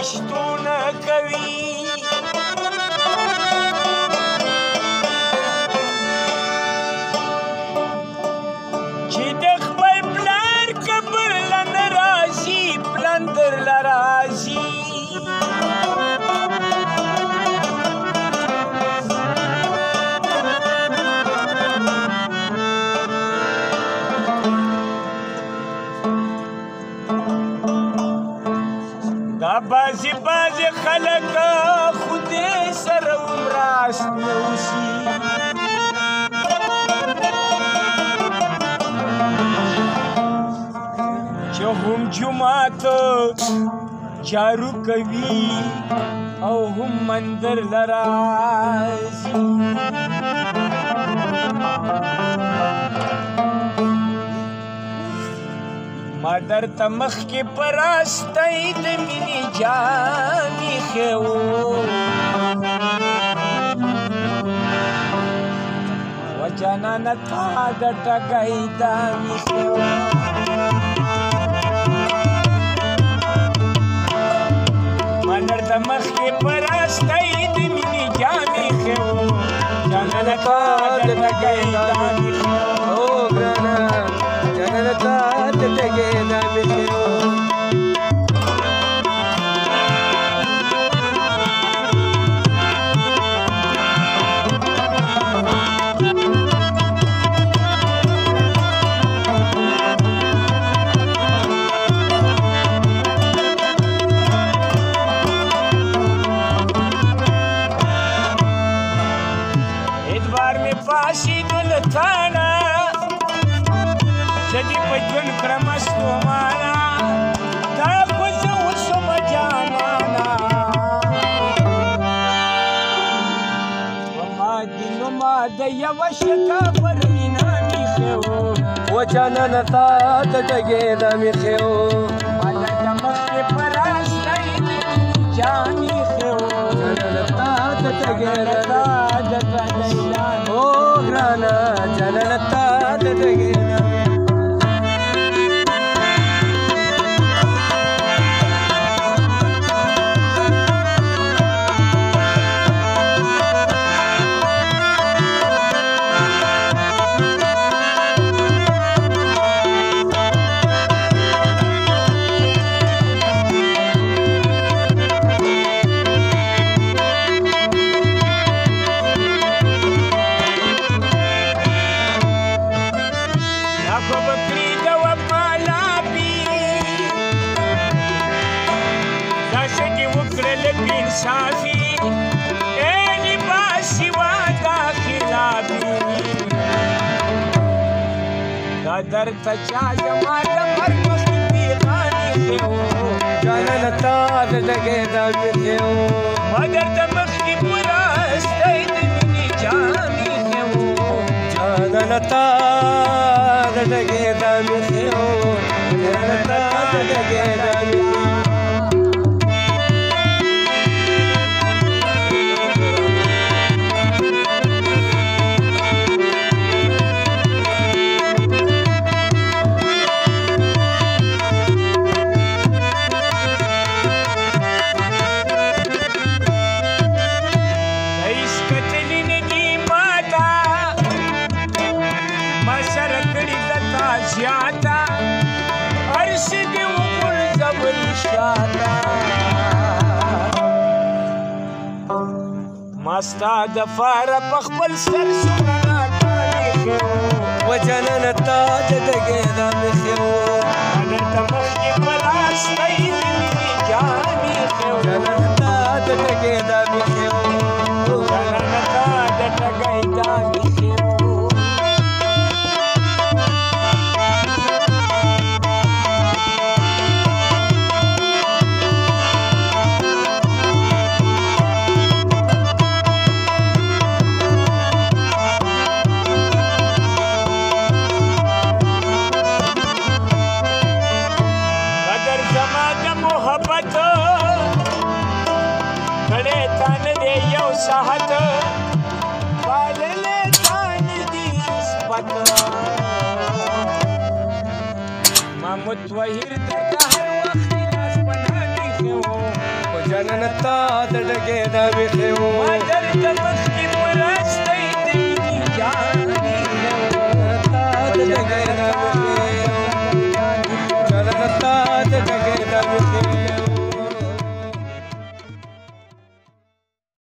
فرشتونه کوي چې د خپل پلار قبر له نه راځي پلان درله راځي دا بعضې خلک خدای سره راست نه اوسي چې هم جومات جارو کوي او هم مندر له راځي ما درته مخکې په راستۍ د مینې جام ایښی و و جانانه تا د ټګۍ دام ایښی و ما درته مخکې په راستۍ د مینې جام ایښی و جانانه تا د ټګۍ دام ایښی و ګرانه جانانه تا د ټګۍ دام ایښی و پاشیدو له تانه زه دې په ژوند کړمه ستومانه دا خو زه اوسمه جانانه ما دې نو ما د یوه شکه پر مینا میښی و و جانانه تا د ټګۍ دام ایښی و ما درته مخکې په راستۍ د مینې جام ایښی و جانانه تا د ټګۍ دام ګرانه جانانه تا د ټګۍ دام صافي إلي باسي وداخلابي قدرت جاي ما دمر مخي غاني خيو جانانه تا د ټګۍ دام ایښی و ما درته مخکې په راستۍ د مینې جام ایښی و جانانه تا د ټګۍ دام ایښی و جانانه تا د ټګۍ دام ایښی و زیاده عرش دې وغورځول شاته ما ستا دپاره په خپل سر څومره ناکام ایښی و و جانانه تا د ټګۍ دام ایښی و ما درته مخکې په راستۍ د مینې جام ایښی و جانانه تا د ټګۍ دام ایښی و جانانه تا د ټګۍ دام ایښی و ساحت بالله تان دي صفت ما متوهر ته هر وخت لاس پناه کیو جنن تا د ډګې د ویخو مادر ته مخ